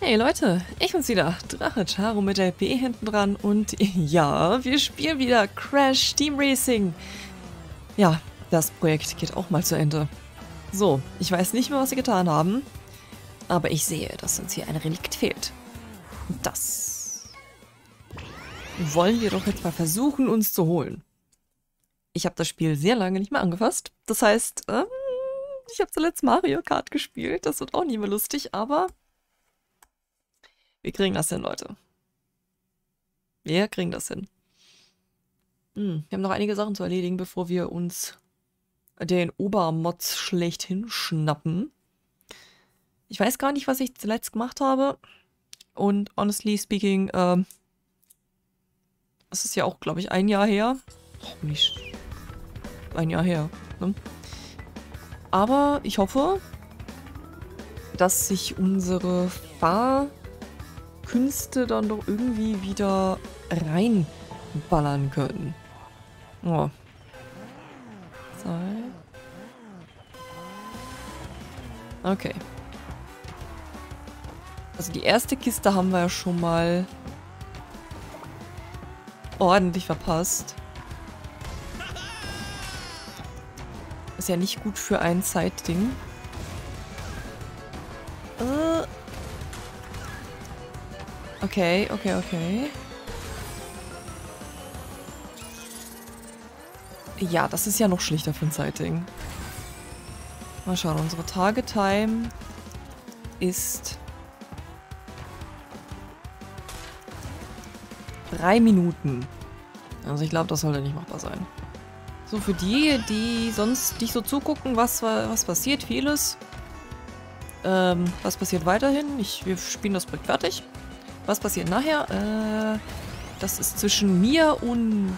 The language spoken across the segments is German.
Hey Leute, ich bin's wieder, Drache Charo mit der PE hinten dran und ja, wir spielen wieder Crash Team Racing. Ja, das Projekt geht auch mal zu Ende. So, ich weiß nicht mehr, was sie getan haben, aber ich sehe, dass uns hier ein Relikt fehlt. Und das wollen wir doch jetzt mal versuchen, uns zu holen. Ich habe das Spiel sehr lange nicht mehr angefasst. Das heißt, ich habe zuletzt Mario Kart gespielt. Das wird auch nie mehr lustig, aber wir kriegen das hin, Leute. Wir kriegen das hin. Wir haben noch einige Sachen zu erledigen, bevor wir uns den Obermods schlechthin schnappen. Ich weiß gar nicht, was ich zuletzt gemacht habe. Und honestly speaking, es ist ja auch, glaube ich, ein Jahr her. Oh, nicht ein Jahr her. Ne? Aber ich hoffe, dass sich unsere Fahrkünste dann doch irgendwie wieder reinballern können. Oh. Okay. Also die erste Kiste haben wir ja schon mal ordentlich verpasst. Ist ja nicht gut für ein Zeitding. Okay. Ja, das ist ja noch schlichter für ein Zeitding. Mal schauen, unsere Tagetime ist 3 Minuten. Also ich glaube, das sollte nicht machbar sein. So, für die, die sonst nicht so zugucken, was passiert, vieles. Was passiert weiterhin? Wir spielen das Projekt fertig. Was passiert nachher? Das ist zwischen mir und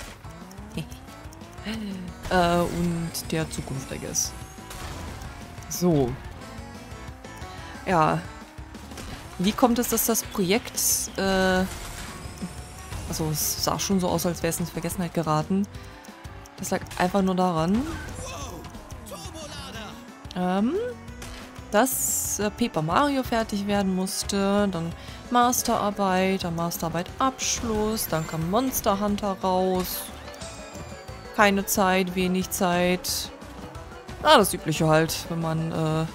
der Zukunft, I guess. So. Ja. Wie kommt es, dass das Projekt, also es sah schon so aus, als wäre es in Vergessenheit geraten. Das lag einfach nur daran, dass Paper Mario fertig werden musste, dann Masterarbeit, dann Masterarbeit-Abschluss, dann kam Monster Hunter raus. Keine Zeit, wenig Zeit. Das Übliche halt, wenn man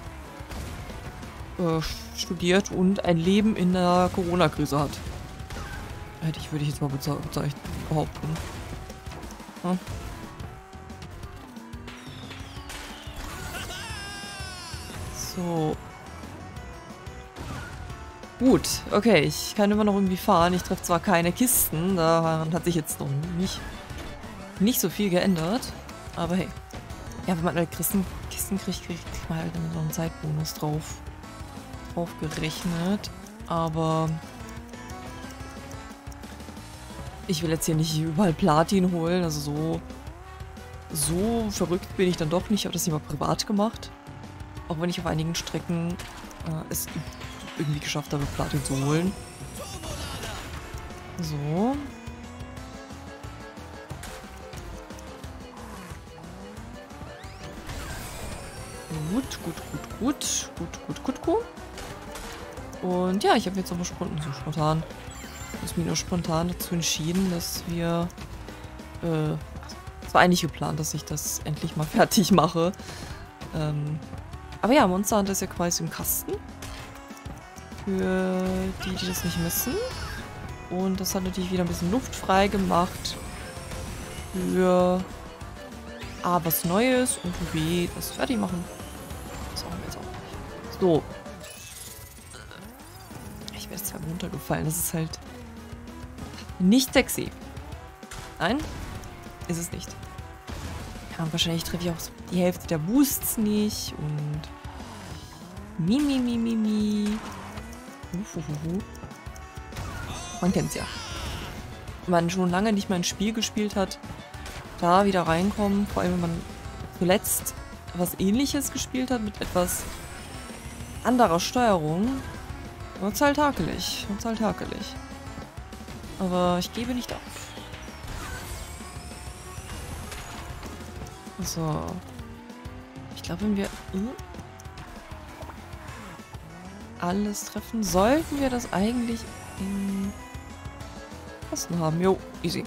studiert und ein Leben in der Corona-Krise hat. Würde ich jetzt mal behaupten. Ja. So. Gut, okay, ich kann immer noch irgendwie fahren. Ich treffe zwar keine Kisten, daran hat sich jetzt noch nicht so viel geändert. Aber hey. Ja, wenn man alle Kisten kriegt man halt immer so einen Zeitbonus drauf gerechnet. Aber ich will jetzt hier nicht überall Platin holen. Also so verrückt bin ich dann doch nicht. Ich habe das nicht mal privat gemacht. Auch wenn ich auf einigen Strecken es irgendwie geschafft habe, Platin zu holen. So. Gut. Und ja, ich habe jetzt aber spontan dazu entschieden, dass wir es war eigentlich geplant, dass ich das endlich mal fertig mache. Aber ja, Monster Hunter ist ja quasi im Kasten. Für die das nicht wissen. Und das hat natürlich wieder ein bisschen Luft frei gemacht. Für A, was Neues und für B, das fertig machen. Das machen wir jetzt auch nicht. So. Ich werde jetzt zwar runtergefallen. Das ist halt nicht sexy. Nein, ist es nicht. Ja, und wahrscheinlich treffe ich auch die Hälfte der Boosts nicht und Mi. Man kennt's ja. Wenn man schon lange nicht mehr ein Spiel gespielt hat, da wieder reinkommen, vor allem wenn man zuletzt was Ähnliches gespielt hat, mit etwas anderer Steuerung, wird's halt hakelig. Aber ich gebe nicht auf. So. Ich glaube, wenn wir... alles treffen, sollten wir das eigentlich in Kosten haben. Jo, easy.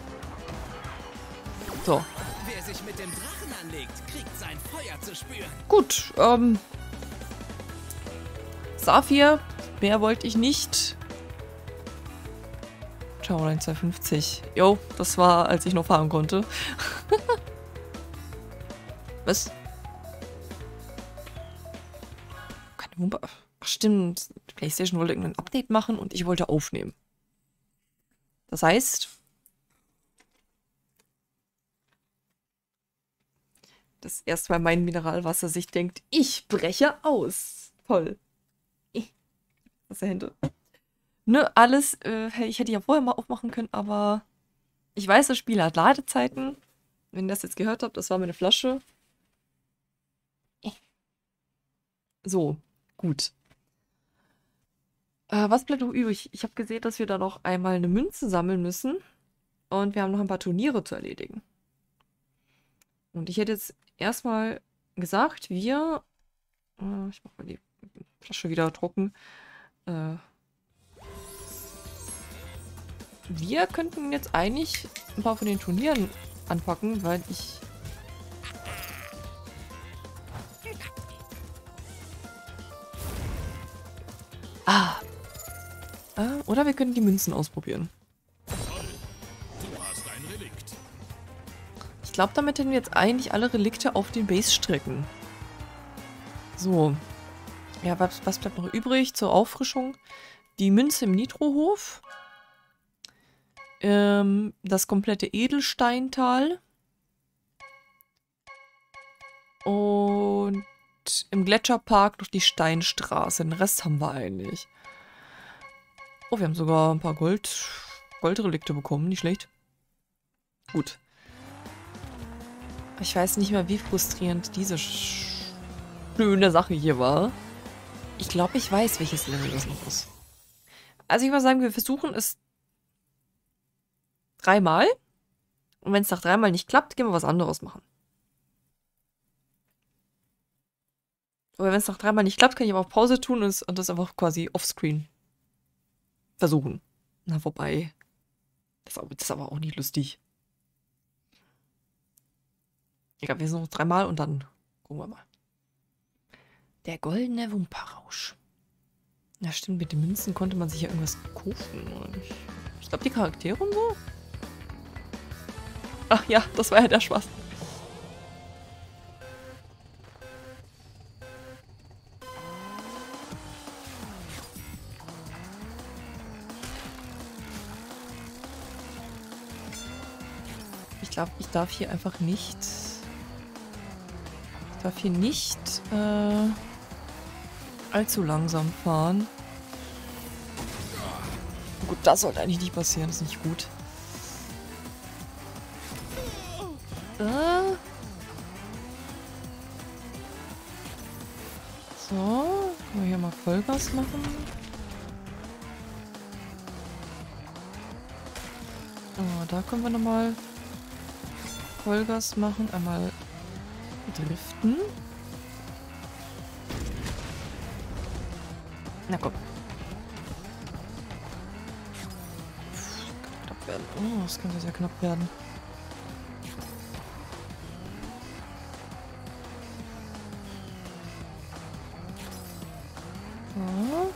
So. Wer sich mit dem Drachen anlegt, kriegt sein Feuer zu spüren. Gut, Saphir, mehr wollte ich nicht. Shadowline 250. Jo, das war, als ich noch fahren konnte. Was? Keine Wumpe. Ach stimmt, die PlayStation wollte irgendein Update machen und ich wollte aufnehmen. Das heißt, dass erstmal mein Mineralwasser sich denkt, ich breche aus. Toll. Was dahinter? Ne, alles, ich hätte ja vorher mal aufmachen können, aber ich weiß, das Spiel hat Ladezeiten. Wenn ihr das jetzt gehört habt, das war meine Flasche. So, gut. Was bleibt noch übrig? Ich habe gesehen, dass wir da noch einmal eine Münze sammeln müssen. Und wir haben noch ein paar Turniere zu erledigen. Und ich hätte jetzt erstmal gesagt, wir... ich mache mal die Flasche wieder trocken. Wir könnten jetzt eigentlich ein paar von den Turnieren anpacken, weil ich... oder wir können die Münzen ausprobieren. Du hast ein Relikt. Ich glaube, damit hätten wir jetzt eigentlich alle Relikte auf den Base-Strecken. So. Ja, was bleibt noch übrig zur Auffrischung? Die Münze im Nitrohof. Das komplette Edelsteintal. Und im Gletscherpark noch die Steinstraße. Den Rest haben wir eigentlich. Oh, wir haben sogar ein paar Goldrelikte bekommen. Nicht schlecht. Gut. Ich weiß nicht mehr, wie frustrierend diese schöne Sache hier war. Ich glaube, ich weiß, welches Level das noch ist. Also ich würde sagen, wir versuchen es 3-mal. Und wenn es nach 3-mal nicht klappt, gehen wir was anderes machen. Aber wenn es nach 3-mal nicht klappt, kann ich aber auf Pause tun und das einfach quasi offscreen versuchen. Na, wobei, das ist aber auch nicht lustig. Egal, wir sind noch 3-mal und dann gucken wir mal. Der goldene Wumperrausch. Ja, stimmt, mit den Münzen konnte man sich ja irgendwas kaufen. Oder nicht? Ich glaube, die Charaktere und so. Ach ja, das war ja der Spaß. Ich glaube, ich darf hier einfach nicht... Ich darf hier nicht allzu langsam fahren. Gut, das sollte eigentlich nicht passieren. Das ist nicht gut. So, können wir hier mal Vollgas machen. Oh, da können wir nochmal Vollgas machen. Einmal driften. Na komm. Kann knapp werden. Oh, das könnte sehr knapp werden. So.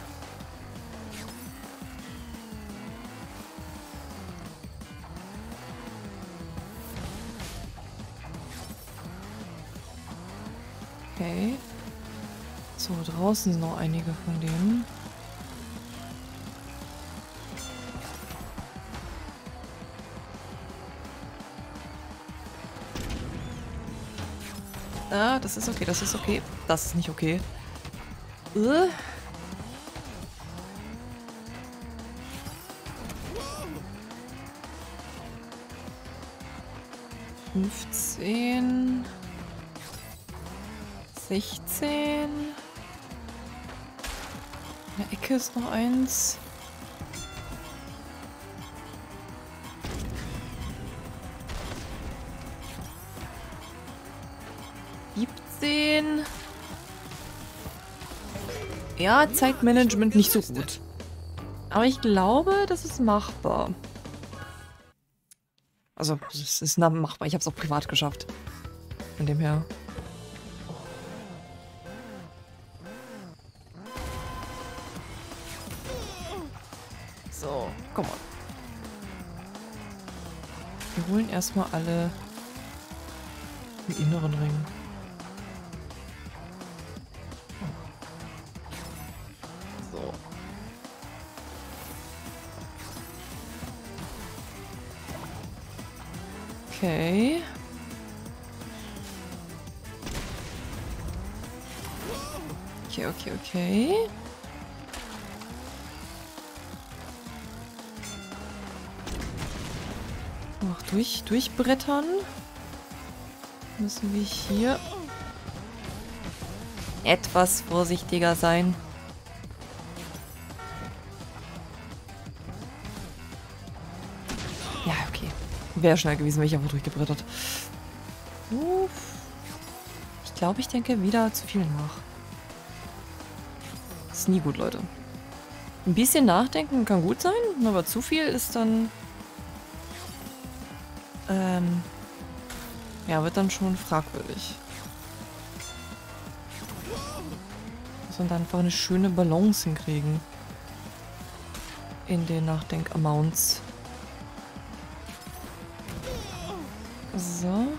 Okay. So, draußen sind noch einige von denen. Ah, das ist okay, das ist okay. Das ist nicht okay. 15... 16. In der Ecke ist noch eins. Ja, Zeitmanagement nicht so gut. Aber ich glaube, das ist machbar. Also, es ist machbar. Ich habe es auch privat geschafft. Von dem her. So, komm on. Wir holen erstmal alle im inneren Ring. So. Okay. Okay. Noch durchbrettern. Müssen wir hier etwas vorsichtiger sein. Ja, okay. Wäre schnell gewesen, wäre ich einfach durchgebrettert. Ich glaube, ich denke wieder zu viel nach. Ist nie gut, Leute. Ein bisschen nachdenken kann gut sein, aber zu viel ist dann... ja, wird dann schon fragwürdig. Muss man dann einfach eine schöne Balance hinkriegen. In den Nachdenk-Amounts. So.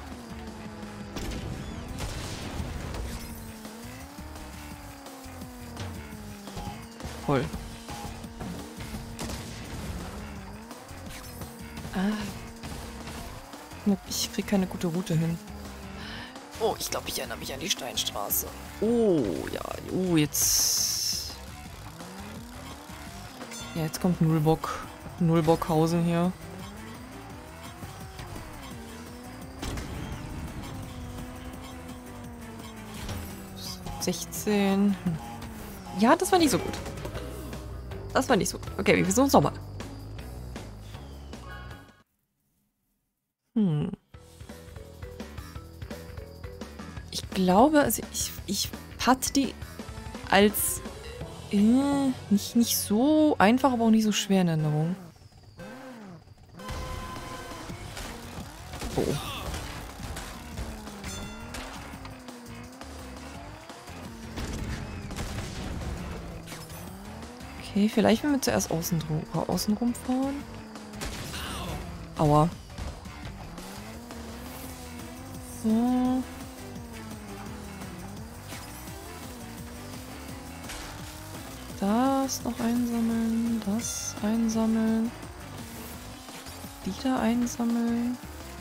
Voll. Ich krieg keine gute Route hin. Oh, ich glaube, ich erinnere mich an die Steinstraße. Oh, ja. Oh, jetzt... Ja, jetzt kommt Nullbockhausen hier. So, 16. Ja, das war nicht so gut. Das war nicht so gut. Okay, wir versuchen es nochmal. Ich glaube, also ich hatte die als nicht so einfach, aber auch nicht so schwer in Erinnerung. Oh. Okay, vielleicht wenn wir zuerst außenrum fahren. Aua. So. Das noch einsammeln, das einsammeln, die da einsammeln,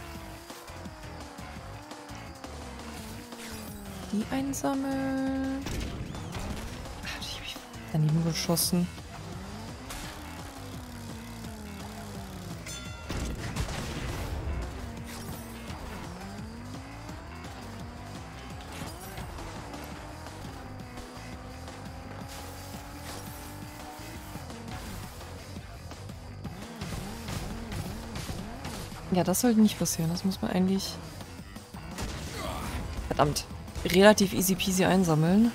die einsammeln. Ach, ich hab mich daneben geschossen. Ja, das sollte nicht passieren. Das muss man eigentlich... Verdammt. Relativ easy peasy einsammeln.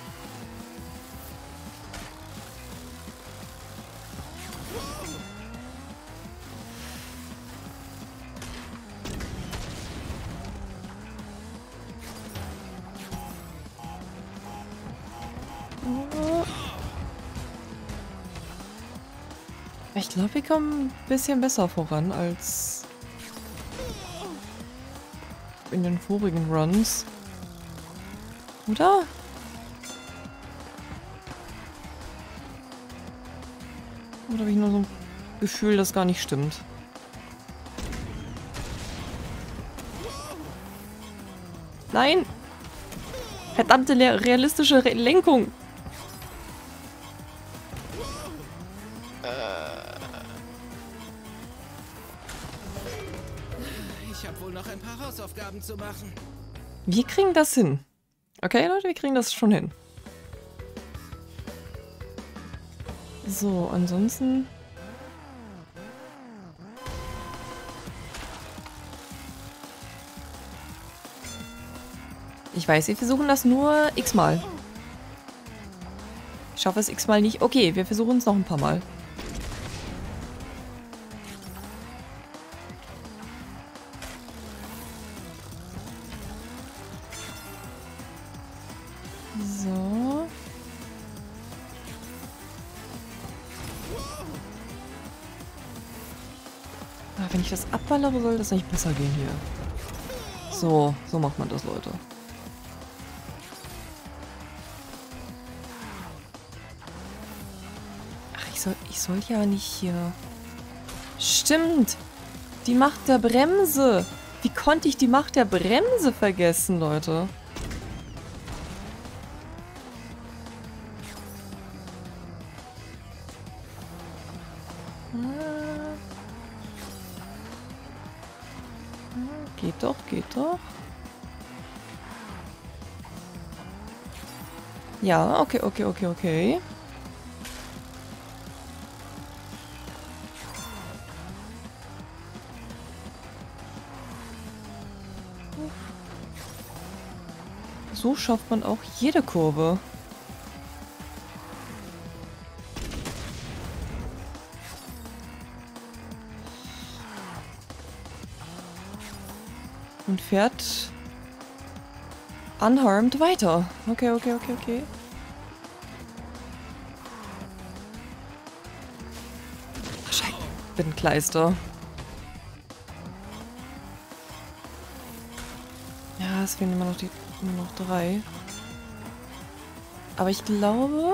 Ich glaube, wir kommen ein bisschen besser voran als in den vorigen Runs. Oder? Oder habe ich nur so ein Gefühl, das gar nicht stimmt? Nein! Verdammte realistische Lenkung! Ich habe wohl noch ein paar Hausaufgaben zu machen. Wir kriegen das hin. Okay, Leute, wir kriegen das schon hin. So, ansonsten... Ich weiß, wir versuchen das nur x-mal. Ich schaffe es x-mal nicht. Okay, wir versuchen es noch ein paar Mal. So. Ah, wenn ich das abballere, soll das nicht besser gehen hier. So, so macht man das, Leute. Ach, ich soll ja nicht hier... Stimmt! Die Macht der Bremse! Wie konnte ich die Macht der Bremse vergessen, Leute? Geht doch, geht doch. Ja, okay, okay, okay, okay. So schafft man auch jede Kurve. Und fährt unharmed weiter. Okay, okay, okay, okay. Ach, Scheiße. Bin ein Kleister. Ja, es fehlen immer noch 3. Aber ich glaube...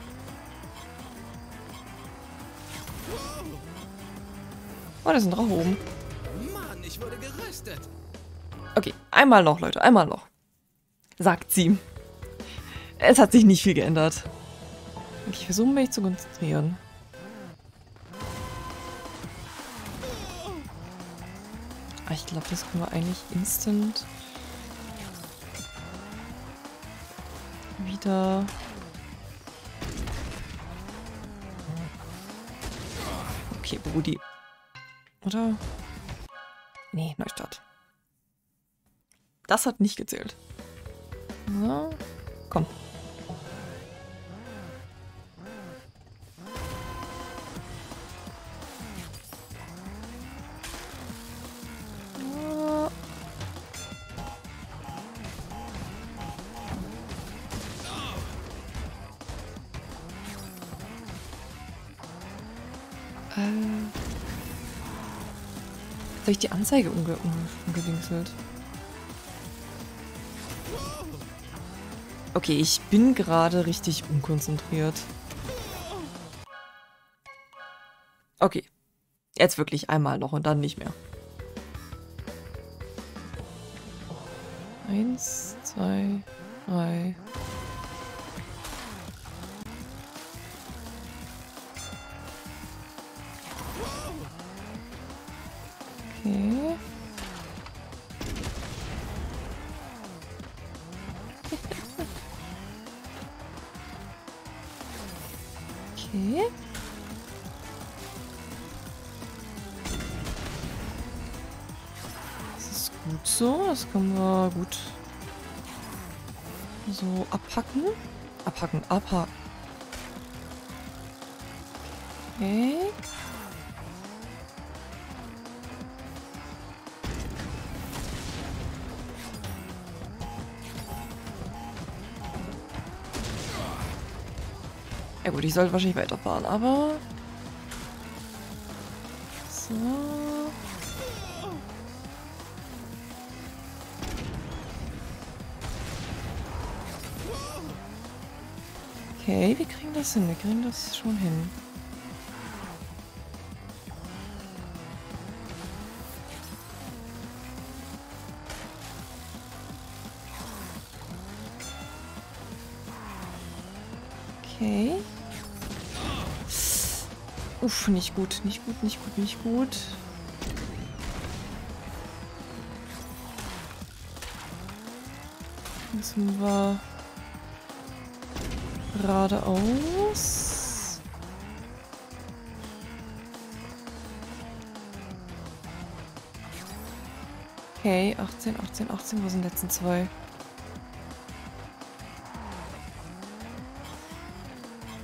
Oh, da ist ein Drache oben. Mann, ich wurde geröstet. Okay, einmal noch, Leute, einmal noch. Sagt sie. Es hat sich nicht viel geändert. Okay, ich versuche mich zu konzentrieren. Ah, ich glaube, das können wir eigentlich instant wieder... Okay, Brudi. Oder? Nee, Neustart. Das hat nicht gezählt. So. Komm. Jetzt habe ich die Anzeige umgewechselt. Okay, ich bin gerade richtig unkonzentriert. Okay. Jetzt wirklich einmal noch und dann nicht mehr. 1, 2, 3. Okay. Okay. Das ist gut so. Das können wir gut so abhacken. Abhacken, abhaken. Okay. Ja gut, ich sollte wahrscheinlich weiterfahren, aber... So... Okay, wir kriegen das hin. Wir kriegen das schon hin. Okay. Uff, nicht gut, nicht gut, nicht gut, nicht gut. Jetzt sind wir geradeaus. Okay, 18, 18, 18, wo sind die letzten 2?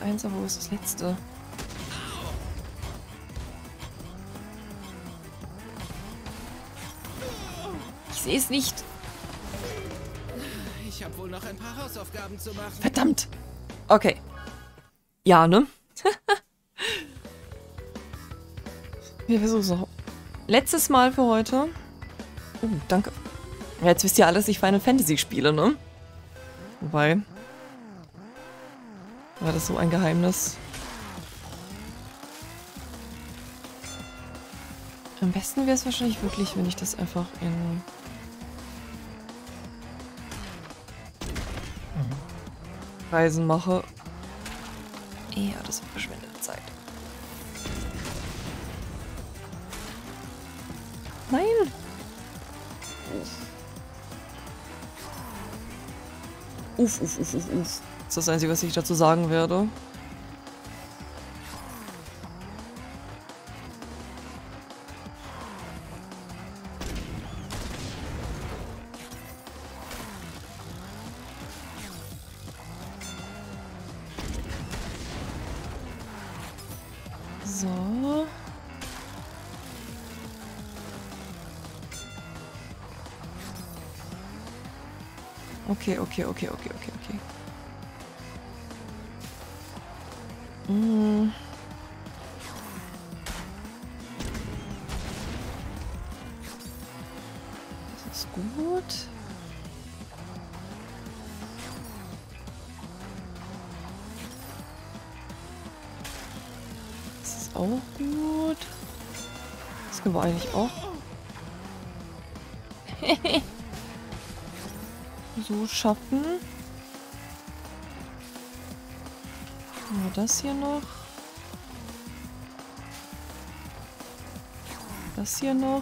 eins, aber wo ist das letzte? Ich sehe es nicht. Ich habe wohl noch ein paar Hausaufgaben zu machen. Verdammt. Okay. Ja, ne? Wir versuchen es noch. Letztes Mal für heute. Oh, danke. Ja, jetzt wisst ihr alles, ich Final Fantasy spiele, ne? Wobei. War das so ein Geheimnis? Am besten wäre es wahrscheinlich wirklich, wenn ich das einfach in Reisen mache. Ja, das ist verschwendete Zeit. Nein! Uff, uff, uff, uff, uff. Das ist das Einzige, was ich dazu sagen werde. So. Okay. Hm. Das ist gut. Das ist auch gut. Das können wir eigentlich auch so schaffen. Nur das hier noch. Das hier noch.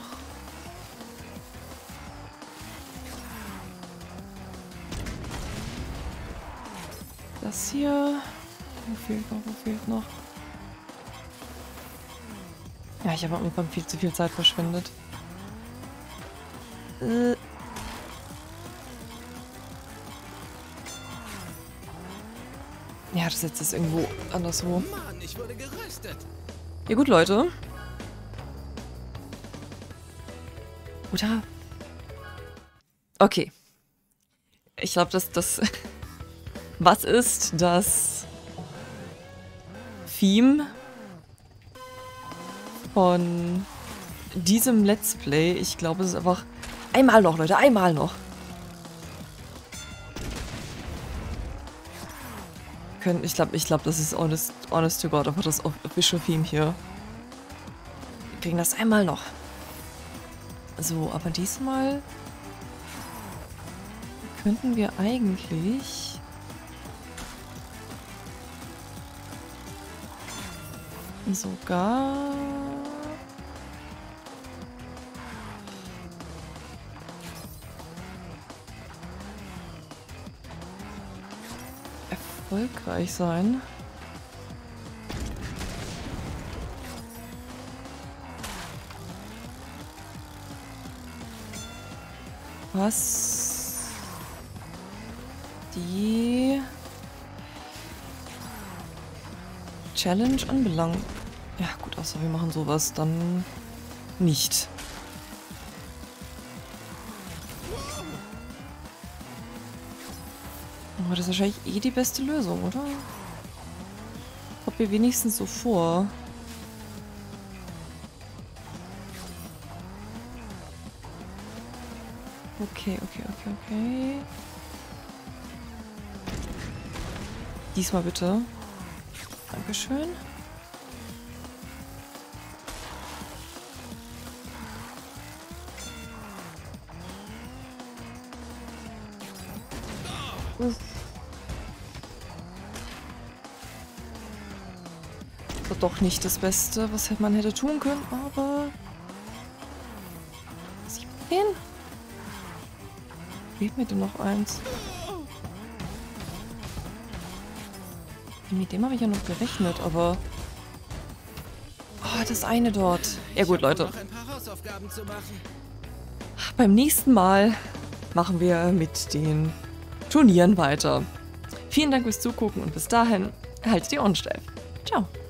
Das hier. Wo fehlt noch? Wo fehlt noch? Ja, ich habe am Anfang viel zu viel Zeit verschwendet. Ja, das jetzt ist irgendwo anderswo. Mann, ich wurde geröstet. Ja gut, Leute. Oder? Okay. Ich glaube, das was ist das Theme von diesem Let's Play? Ich glaube, es ist einfach einmal noch, Leute, einmal noch. Ich glaube, das ist honest to God, einfach das Official Theme hier. Wir kriegen das einmal noch. So, aber diesmal könnten wir eigentlich sogar erfolgreich sein. Was die Challenge anbelangt. Ja gut, außer wir machen sowas dann nicht. Aber das ist wahrscheinlich eh die beste Lösung, oder? Kommt mir wenigstens so vor. Okay. Diesmal bitte. Dankeschön. War doch nicht das Beste, was man hätte tun können, aber 17? Fehlt mir denn noch eins? Mit dem habe ich ja noch gerechnet, aber... Oh, das eine dort. Ja gut, Leute. Noch ein paar Hausaufgaben zu machen. Beim nächsten Mal machen wir mit den Turnieren weiter. Vielen Dank fürs Zugucken und bis dahin, haltet die Ohren steif. Ciao.